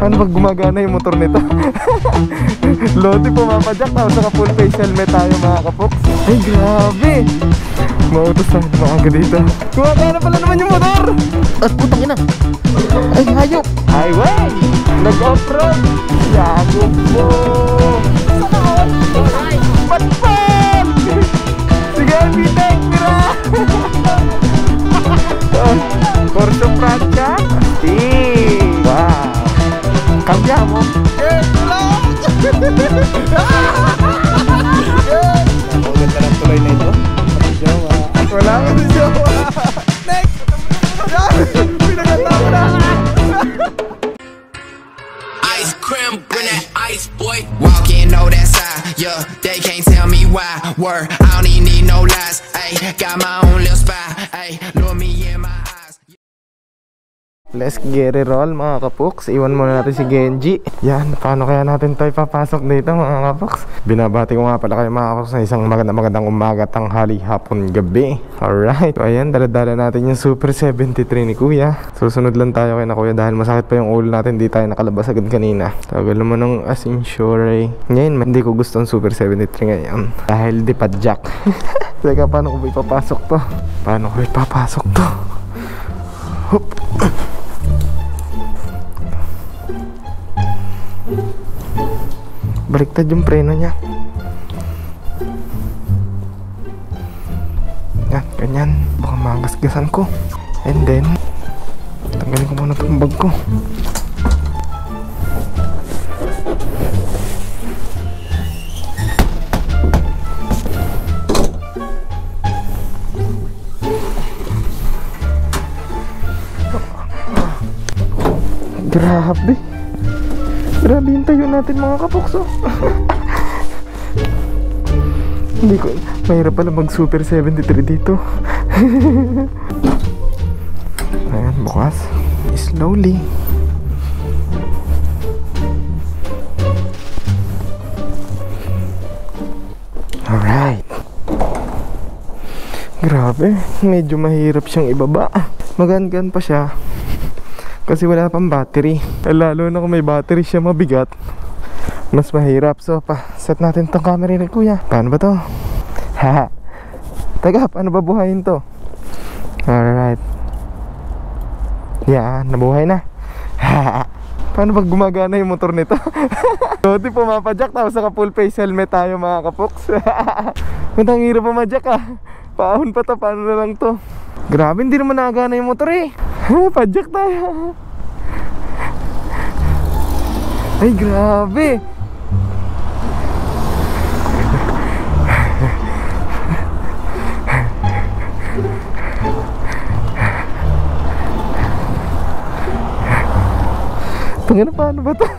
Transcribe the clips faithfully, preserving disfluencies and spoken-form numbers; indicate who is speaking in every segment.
Speaker 1: Paano pag gumagana yung motor nito? Lodi pumapadyak, tapos naka full face helmet tayo mga kapoks. Ay grabe, mautos tayo maaga dito. Gumagana pala naman yung motor. At putang ina, ay hayop. Highway, nag-off-road. Yago po. Patpal. Sige, bitek, tira. Corso Francia. Wow, cambiamo. Eh, tulong. Ulit ka ng tuloy na ito. Wala ka sa jowa. Next. Pinagatawa na.
Speaker 2: Ice cream, bring that ice, boy. Walk in, know that side. Yeah, they can't tell me why. Word, I don't even need no lies. Ay, got my own little spy. Ay, look me in my eyes.
Speaker 1: Let's get it roll mga kapoks. Iwan muna natin si Genji. Yan, paano kaya natin tayo papasok dito mga kapoks? Binabati ko nga pala kayo mga kapoks na isang magandang magandang umaga, tanghali, hapon, gabi. Alright, so ayan, dala-dala natin yung Super seventy-three ni Kuya. Susunod lang tayo kay na Kuya dahil masakit pa yung ulo natin. Di tayo nakalabas agad kanina. Tagal naman ng asinsure. Ngayon, hindi ko gusto ang Super seventy-three ngayon dahil di pa jack. Teka, paano ko ba ipapasok to? Paano ko ipapasok to? Hop. Baliktad yung preno niya. Yan, ganyan. Baka magasgasan ko. And then tanggalin ko muna itong bag ko. Grabe. Grabe yung tayo natin mga kapokso. Hindi ko, mahirap pala mag Super seventy-three dito. Ayan, bukas. Slowly. Alright. Grabe, medyo mahirap siyang ibaba. Magaan-gaan pa siya kasi wala pang battery. Lalo na kung may battery siya mabigat, mas mahirap. So pa, set natin tong camera ni Kuya. Paano ba to? Haha. Teka, paano ba buhayin to? Alright. Yan, nabuhay na. Haha. Paano pag gumagana yung motor nito? Doti pumapadyak, tapos naka full face helmet tayo mga kapoks. Kuntang hirap pumadyak ah. Paahon pa to, paano na lang to? Grabe, hindi naman nagana yung motor eh. Padyak tayo. Ay grabe. Tangina, paano ba to?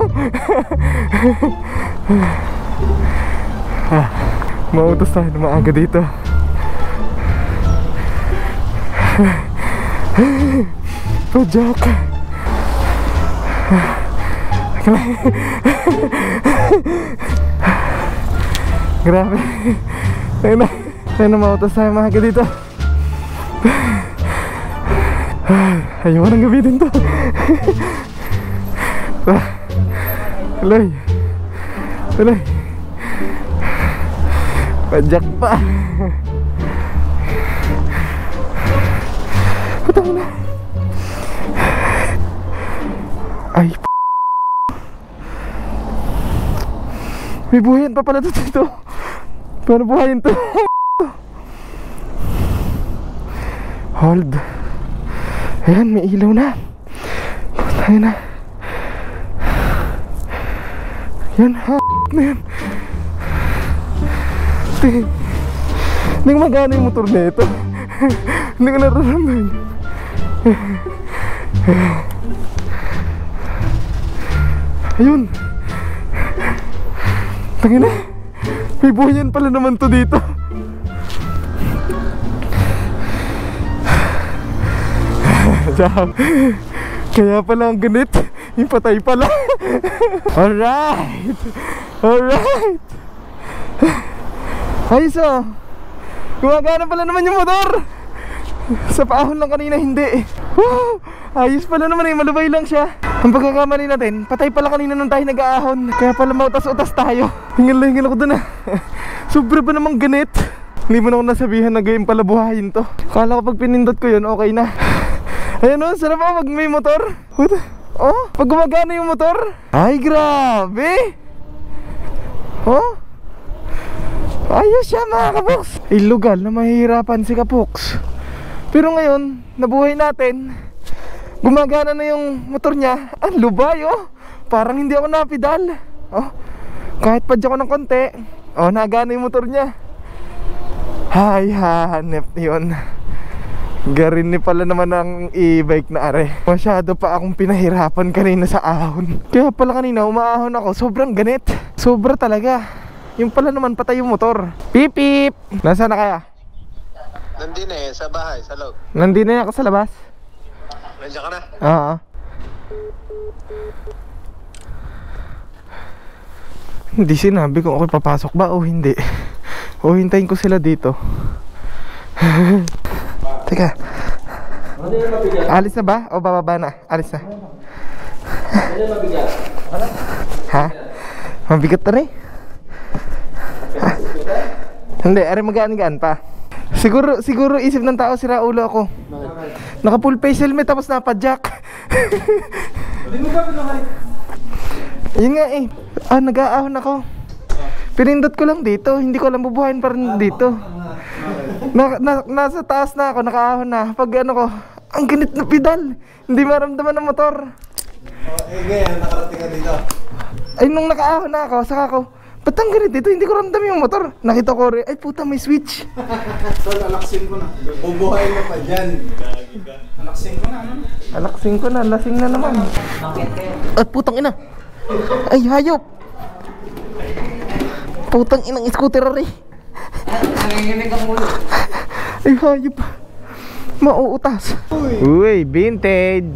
Speaker 1: Ah, mautos tayo na maaga dito. Padyak. Grabe. Ayun na. Ayun na, mautos tayo maaga dito. Ayaw nang gamitin to. Tuloy. Tuloy. Padyak pa. Putang na. Ay p***. May buhayan pa pala dito. Paano buhayin to? Hold. Ayan, may ilaw na. Putang na. Yan, ha na yan. Hindi ko magana yung motor na ito. Hindi ko nararamdaman. Ayun. Tangina, may buhayan pala naman to dito. Kaya pala ang ganit. Yung patay pala. Alright. Alright. Ayos oh. Gumagana pala naman yung motor. Sa paahon lang kanina, hindi. Wow! Ayos pala naman eh, malubay lang siya. Ang pagkakamali natin, patay pala kanina nung tayo nag-aahon. Kaya pala mautas-utas tayo. Hingal na hingal ako dun ah. Sobra ba namang ganit? Hindi mo na ako nasabihan na game pala buhayin to. Kala ko pag pinindot ko yun, okay na. Ayan o, sarap ako pag may motor. What? Oh, pag gumagana yung motor. Ay, grabe. Oh, ayos siya mga kapoks. Ilugal na mahihirapan si kapoks. Pero ngayon, nabuhay natin. Gumagana na yung motor niya. Ang lubay oh. Parang hindi ako napidal. Oh, kahit padya ko ng konti. Oh, nagana yung motor niya. Hay, hanep yun. Garin ni pala naman ang e-bike na are. Masyado pa akong pinahirapan kanina sa ahon. Kaya pala kanina umaahon ako, sobrang ganit. Sobra talaga. Yung pala naman patay yung motor. Pip pip. Nasaan na kaya?
Speaker 3: Nandun na eh, sa bahay, sa loob.
Speaker 1: Nandun na ako sa labas.
Speaker 3: Nandiyan ka na?
Speaker 1: Oo. Hindi sinabi kung ako papasok ba o hindi. O hintayin ko sila dito. Teka. Alis na ba? O bababa na? Alis na. Ha? Mabigat na rin? Hindi, ari magaan-gaan pa. Siguro, siguro isip ng tao sira ulo ako. Naka full face helmet tapos napadyak.
Speaker 3: Hindi mo ba pinuhay?
Speaker 1: Yun nga eh. Ah, nag-aahon ako. Pinindot ko lang dito. Hindi ko alam bubuhayin pa rin dito. Na, na, nasa taas na ako, nakaahon na. Pag ano ko, ang ganit na pedal. Hindi maramdaman ng motor.
Speaker 3: Oh, eh ngayon, nakarating ka dito.
Speaker 1: Ay nung nakaahon na ako, saka ako, ba't ang ganit dito? Hindi ko ramdam yung motor. Nakita ko rin, ay puta may switch.
Speaker 3: So, alaksin ko na. Bubuhay na pa dyan. Alaksin ko na, ano?
Speaker 1: Alaksin ko na, lasing na naman. At putang ina. Ay hayop. Putang inang scooter rin.
Speaker 3: Nanginginig ang ulo.
Speaker 1: Ay hayop. Mauutas. Uy, vintage.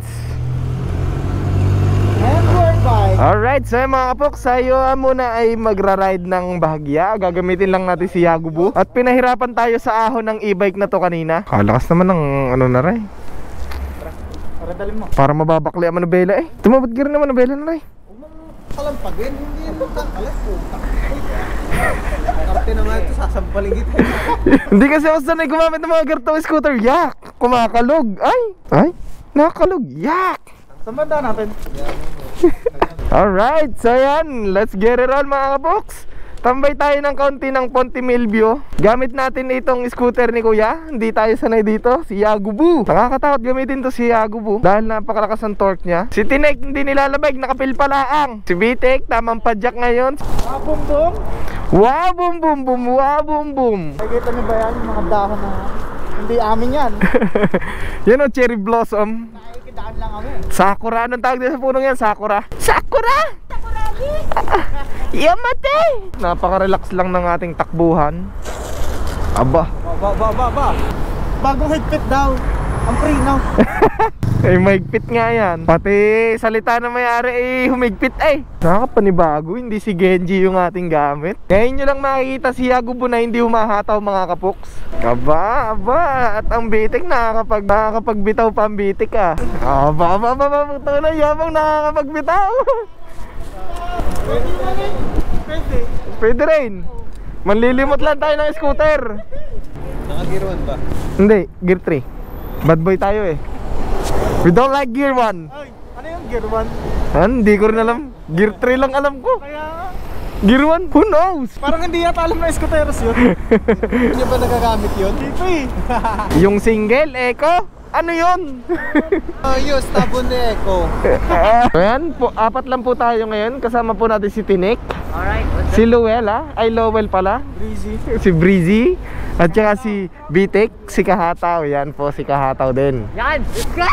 Speaker 1: Alright, so mga kapoks, tayo muna ay magra-ride ng bahagya. Gagamitin lang natin si Yagubu. At pinahirapan tayo sa ahon ng e-bike na to kanina. Kalakas naman ng ano na rin.
Speaker 3: Para dalhin mo.
Speaker 1: Para mababakli ang manubela eh. Tumabot ka rin naman manubela na rin.
Speaker 3: Kalampagin, hindi ito takalas po. Karte naman ito, sasampaling kita.
Speaker 1: Hindi kasi ako sanay gumamit ng mga gartong scooter. Yak! Kumakalog. Ay! Ay! Nakakalog. Yak!
Speaker 3: Samanda natin.
Speaker 1: Alright, so yan, let's get it on mga kapoks. Tambay tayo ng kaunti ng Ponte Milvio. Gamit natin itong scooter ni Kuya. Hindi tayo sanay dito, si Yagubu. Nakakatakot gamitin to si Yagubu dahil napakalakas ang torque niya. Si Tinek hindi nilalabag, nakapil palaang. Si Bitek, tamang padyak ngayon.
Speaker 3: Ah, bum bum.
Speaker 1: Wow, boom boom boom, wow, boom boom.
Speaker 3: Nakikita niyo ba yan, yung mga dahon na hindi amin yan.
Speaker 1: Yan o, cherry blossom.
Speaker 3: Nakikitaan lang kami.
Speaker 1: Sakura, anong tawag din sa punong yan? Sakura. Sakura! Ah, Yamate! Napaka-relax lang ng ating takbuhan. Aba.
Speaker 3: Ba, ba, ba, ba. Bagong higpit daw. Ang prino.
Speaker 1: Ay, mahigpit nga yan. Pati salita na may-ari ay humigpit eh. Nakakapanibago, hindi si Genji yung ating gamit. Ngayon nyo lang makikita si Yagubu na hindi humahataw mga kapoks. Aba, aba. At ang bitik nakakapag, nakakapagbitaw pa ang bitik ah. Aba, aba, aba, aba. Ito na yabang nakakapagbitaw.
Speaker 3: Pwede.
Speaker 1: Pwede rin. Manlilimot lang tayo ng scooter.
Speaker 3: Nakagiruan ba?
Speaker 1: Hindi, gear three. Bad boy tayo eh. We don't like gear one.
Speaker 3: Ay, ano yung gear one?
Speaker 1: Han, hindi ko rin alam. Gear three lang alam ko.
Speaker 3: Kaya
Speaker 1: Gear one? Who knows?
Speaker 3: parang hindi yata alam na scooteros yun. Hindi ba nagagamit yun? Dito eh.
Speaker 1: Yung single, Echo? Ano yun?
Speaker 3: Oh, yun, tabon ni Echo.
Speaker 1: Ayan, po, apat lang po tayo ngayon. Kasama po natin si Tinek.
Speaker 3: Alright.
Speaker 1: Si Luella, ay Lowell pala.
Speaker 3: Breezy.
Speaker 1: Si Breezy. At saka si Bitek, si Kahataw. Yan po, si Kahataw din.
Speaker 3: Yan! Let's go!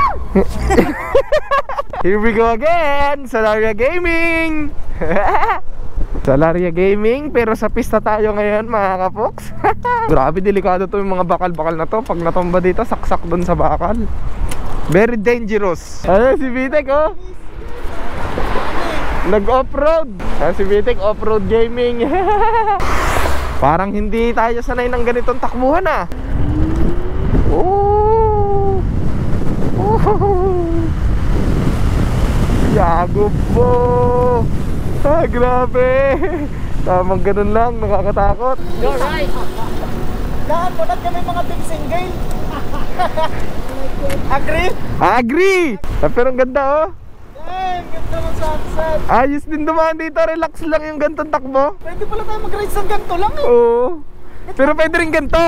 Speaker 1: Here we go again! Salaria Gaming! Salaria Gaming, pero sa pista tayo ngayon mga kapoks. Grabe, delikado to yung mga bakal-bakal na to. Pag natomba dito, saksak dun sa bakal. Very dangerous. Ano si Bitek oh? Nag-offroad. Ano si Bitek, off-road gaming. Parang hindi tayo sanay ng ganitong takbuhan ah. Oh, Yago po. Ah, grabe. Tamang ganun lang, nakakatakot.
Speaker 4: You're right.
Speaker 3: Lahat mo na kami mga big single. Agree?
Speaker 1: Agree! Ah, pero ang ganda oh.
Speaker 3: Yan, ganda mo sunset.
Speaker 1: Ayos din dumaan dito, relax lang yung gantong takbo.
Speaker 3: Pwede pala tayo mag-ride ng ganito lang eh.
Speaker 1: Oo. Pero pwede rin ganito.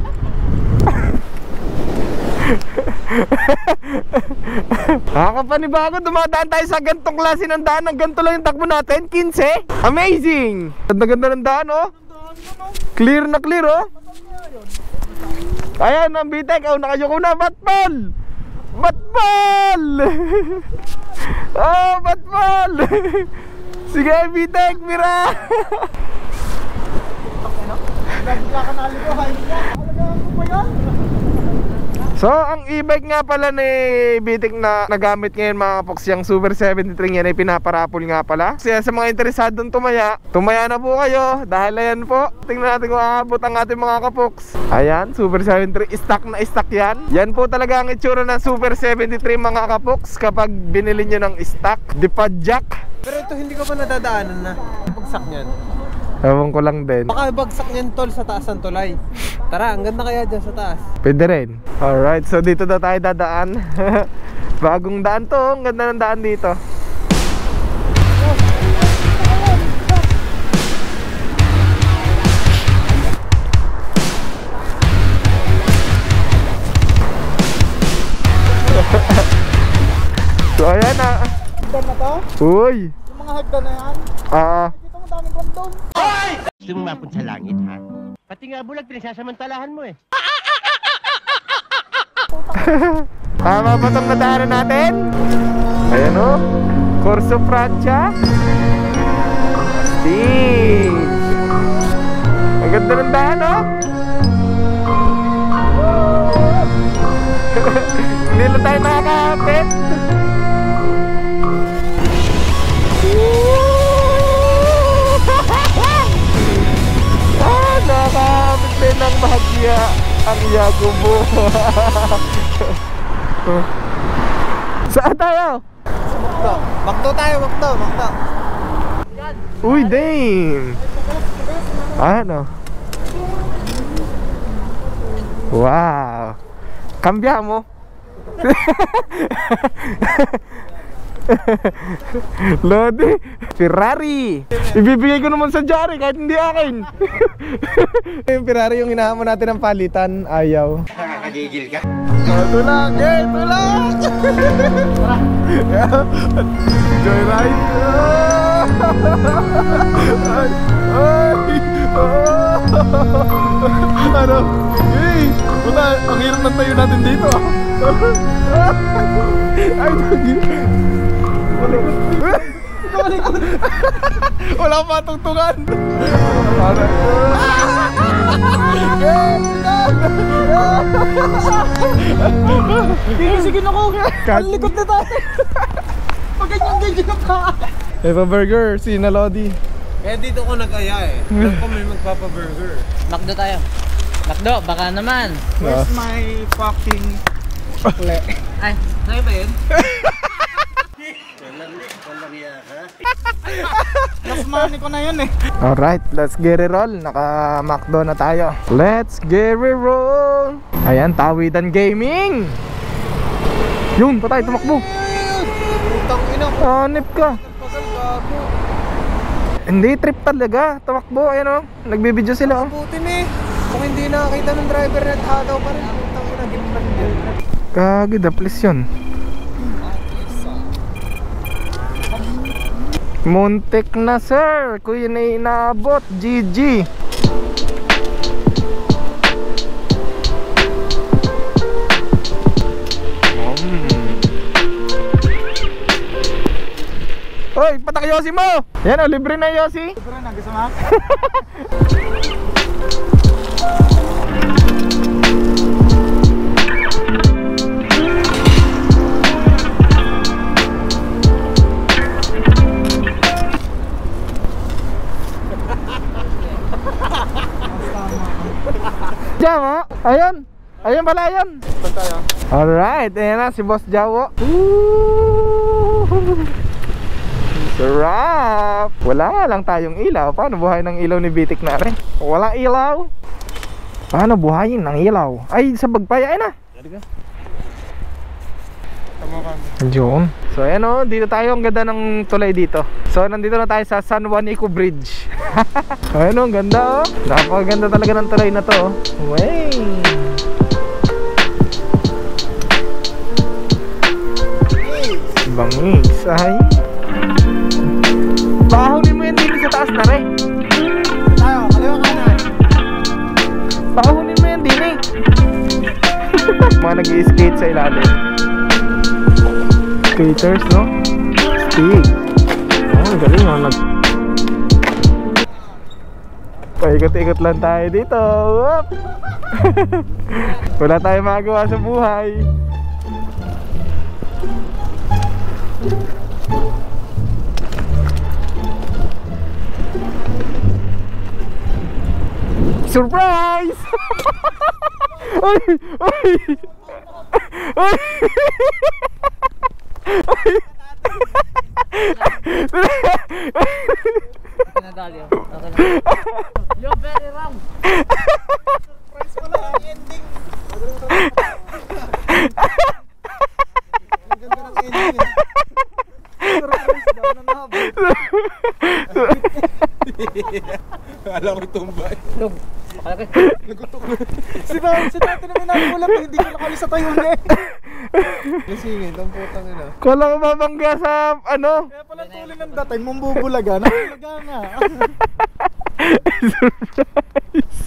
Speaker 1: Nakakapanibago, dumadaan tayo sa gantong klase ng daan. Ang ganito lang yung takbo natin, fifteen. Amazing! Ganda-ganda ng daan oh. Clear na clear oh. Ayan ang bitek, oh nakayoko na, batball! Batball! Oh, batball! Sige bitek, mira!
Speaker 3: Bigla ka naligo, hay ka. Alagaan ko pa yan.
Speaker 1: So, ang e-bike nga pala ni Bitik na nagamit ngayon mga kapoks, yung Super seventy-three yan ay pinaparapol nga pala. Kaya sa mga interesadong tumaya, tumaya na po kayo. Dahil ayan po, tingnan natin kung aabot ang ating mga kapoks. Ayan, Super seventy-three, stock na stock yan. Yan po talaga ang itsura ng Super seventy-three mga kapoks kapag binili nyo ng stock. Dipadjak.
Speaker 3: Pero ito hindi ko pa nadadaanan na. Bagsak niyan.
Speaker 1: Ewan ko lang din.
Speaker 3: Baka bagsak niyan tol sa taas ng tulay. Tara, ang ganda kaya dyan sa taas.
Speaker 1: Pwede rin. Alright, so dito na tayo dadaan. Bagong daan to, ang ganda ng daan dito. So ayan na.
Speaker 3: Hagdan na to?
Speaker 1: Uy!
Speaker 3: Yung mga hagdan na yan?
Speaker 1: Ah.
Speaker 3: Dito mo daming kondom.
Speaker 4: Gusto mo mapun sa langit, ha? Pati nga bulag, pinagsasamantalahan mo eh.
Speaker 1: Tama ba itong nadaanan natin? Ayan o, Corso Francia. Astig. Ang ganda ng daan o. Hindi lang tayo nakakapit. Ah, nakakapit din ng bahagya ang yago mo. Saan tayo?
Speaker 3: Bakto. Bakto tayo, bakto, bakto.
Speaker 1: Uy, damn! Ano? Wow! Kambya mo? Lodi! Ferrari! Ibibigay ko naman sa Jari kahit hindi akin. Yung Ferrari yung hinahamon natin ng palitan, ayaw.
Speaker 4: Nakakagigil ka.
Speaker 1: Ito lang! Eh, ito lang! Joyride! Ay! Ay! Ano? Hey! Wala! Ang hirap ng tayo natin dito! Ay! Malikot! Wala pa tungtungan!
Speaker 3: Pinisigin ako! Ang likot na tayo! Pag ganyan-ganyan na pa!
Speaker 1: Eva Burger, si Lodi.
Speaker 3: Kaya dito ko nag-aya eh. Alam ko may magpapa-burger.
Speaker 4: Makdo tayo. Makdo, baka naman.
Speaker 3: Where's my fucking pakle?
Speaker 4: Ay, sa'yo ba yun?
Speaker 3: Last money ko na yun eh.
Speaker 1: Alright, let's get it roll. Naka-Macdo na tayo. Let's get it roll. Ayan, Tawidan Gaming. Yun, patay, tumakbo.
Speaker 3: Putang ina ko.
Speaker 1: Hanip ka.
Speaker 3: Pagal gago.
Speaker 1: Hindi, trip talaga. Tumakbo, ayan o. Nagbibideo sila o.
Speaker 3: Putin eh. Kung hindi nakakita ng driver net, hataw pa rin. Putang ina, gimpan yun.
Speaker 1: Kagida, please yun. Muntik na sir. Kuya na inaabot. G G. Hoy, patak Yossi mo! Yan o, libre na Yossi.
Speaker 3: Libre na, gusto mo?
Speaker 1: Diyan mo, ayun. Ayun pala yun.
Speaker 3: Saan tayo?
Speaker 1: Alright, ayan na si Boss Jawo. Woo! Sarap! Wala nga lang tayong ilaw. Paano buhay ng ilaw ni Bitik na rin? Walang ilaw. Paano buhayin ng ilaw? Ay, sa bagpaya, ayun na. Diyon. So ayan o, dito tayo. Ang ganda ng tulay dito. So nandito na tayo sa San Juan Eco Bridge. Ayan o, ang ganda o. Napakaganda talaga ng tulay na to. Wey! Bangis, ay. Bahonin mo yan dito sa taas na rin.
Speaker 3: Tayo, kaliwa kanan.
Speaker 1: Bahonin mo yan din eh. Mga nag-i-skate sa ilalim. Skaters, no? Stick. Oh, galing oh. Nag... Paikot-ikot lang tayo dito. Whoop! Wala tayong magagawa sa buhay. Surprise! Ay! Ay! Ay!
Speaker 5: Pinadali yun. Okay lang. You're very wrong.
Speaker 3: Surprise pala ang ending. Ang ganda ng ending eh. Surprise daw na nahabol. Alam ko itumbay.
Speaker 5: Look, makalaki.
Speaker 3: Nagutok na. Si Dati, si Dati naman nagulat. Hindi ko nakali sa tayo na eh. Lasingin, ang putang ina.
Speaker 1: Kala ko mabangga sa ano?
Speaker 3: Kaya pala tuloy ng datay, mambubulaga. Nakulaga nga.
Speaker 1: Surprise!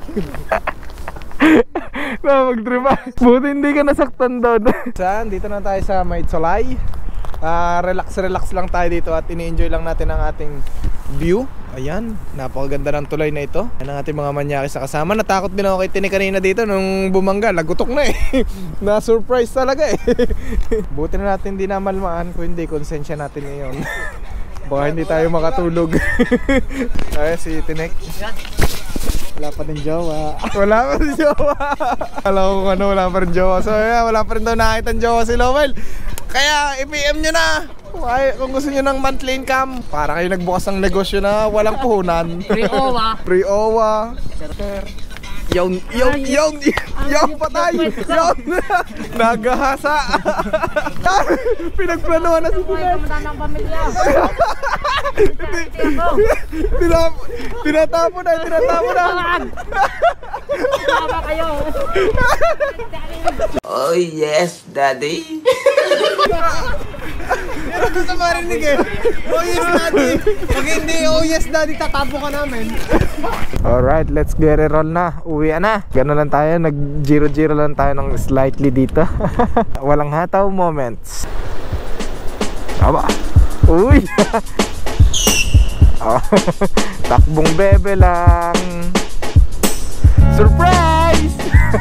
Speaker 1: Na mag-trima. Buti hindi ka nasaktan doon. Saan? Dito na tayo sa Maitsolay. Uh, relax relax lang tayo dito at ini-enjoy lang natin ang ating view. Ayan, napakaganda ng tulay na ito. Yan ang ating mga manyaki sa kasama. Natakot din ako kay Tini kanina dito nung bumangga. Nagutok na eh. Na-surprise talaga eh. Buti na natin di namalmaan. Kung hindi, konsensya natin ngayon. Baka hindi tayo makatulog. Ay, si Tinek.
Speaker 3: Wala pa din jowa.
Speaker 1: Wala pa rin jowa. Alam ko kung ano, wala pa rin jowa. So yeah, wala pa rin daw nakita ng jowa si Lowell. Kaya i-P M nyo na. Ay, kung gusto nyo ng monthly income, para kayo nagbukas ng negosyo na walang puhunan.
Speaker 5: Pre-owa.
Speaker 1: Pre-owa. Yon, yon, yon, yon patay. Yon. Nagahasa. Pinagplanuhan na si Tinek.
Speaker 5: Ng pamilya.
Speaker 1: Tinap tinatapon na, tinatapon na.
Speaker 5: Tama kayo.
Speaker 2: Oh yes, daddy.
Speaker 3: Yan ang gusto marinig eh. Oh yes daddy. Pag hindi oh yes daddy, tatapo ka namin.
Speaker 1: Alright, let's get it on na. Uwi na. Gano'n lang tayo, nag-giro-giro lang tayo ng slightly dito. Walang hataw moments. Aba. Uy. Oh, takbong bebe lang. Surprise!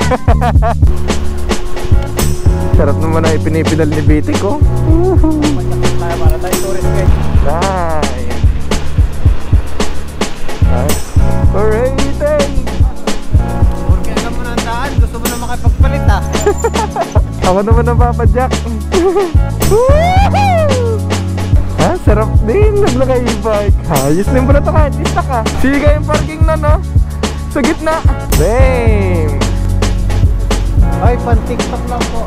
Speaker 1: Sarap naman na ipinipidal ni Bitik ko.
Speaker 3: Tayo para tayo tourist guys.
Speaker 1: Nice. Nice. Operating.
Speaker 3: Porque alam mo na ang daan, gusto mo na makipagpalit ah.
Speaker 1: Ako naman ang papadyak. Ha, sarap din. Naglagay yung bike. Ayos din pala ito kahit isa ka. Siga yung parking na no. Sa gitna. Damn.
Speaker 3: Ay, pan TikTok lang po.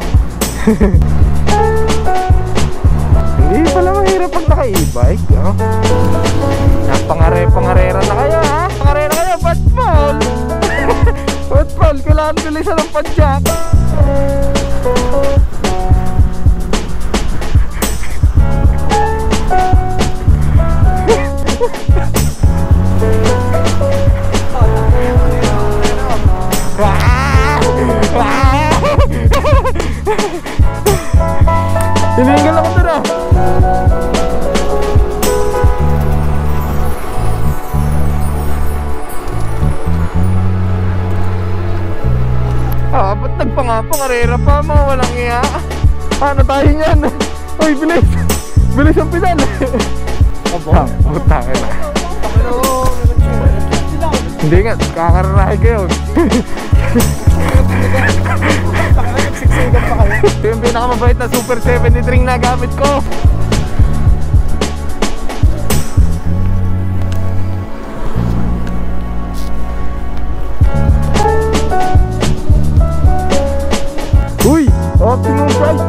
Speaker 1: Hindi pala mahirap pag naka-e-bike. Oh. Napangare-pangarera na kayo ha. Pangarera kayo, ba't Paul? Ba't Paul? Kailangan bilisan ng padyak. Hinihingal ako doon ah. Ah, ba't nagpangapang-arera pa mga walang iya? Ano tayo niyan? Uy, bilis! Bilis ang pedal! Ah, puta ka na. Hindi nga, kakararahe kayo.
Speaker 3: Nagsiksikan pa kayo.
Speaker 1: Ito yung pinakamabait na Super seventy drink na gamit ko. Uy! Optimum Prime!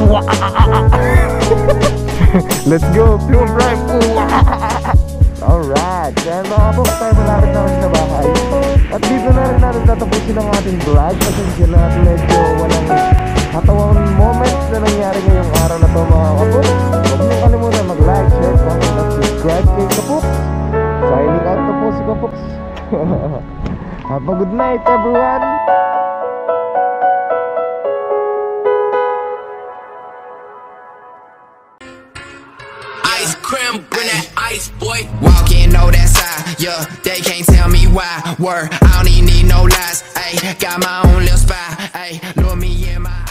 Speaker 1: Let's go! Optimum Prime! Alright! Kaya mga kapok, tayo malapit na kami sa bahay. At dito na rin natin tatapusin ang ating vlog. Pasensya na natin medyo walang katawang moments na nangyari ngayong araw na to mga kapok. Huwag niyong kalimutan mag-like, share, comment, at subscribe kay Kapok. Signing out na po si Kapok. Have a good night everyone!
Speaker 2: Ice cream, bring that ice, boy. Walk in, know that side, yeah. They can't tell me why. Word, I don't even need no lies. Ayy, got my own little spy. Ayy, look me in my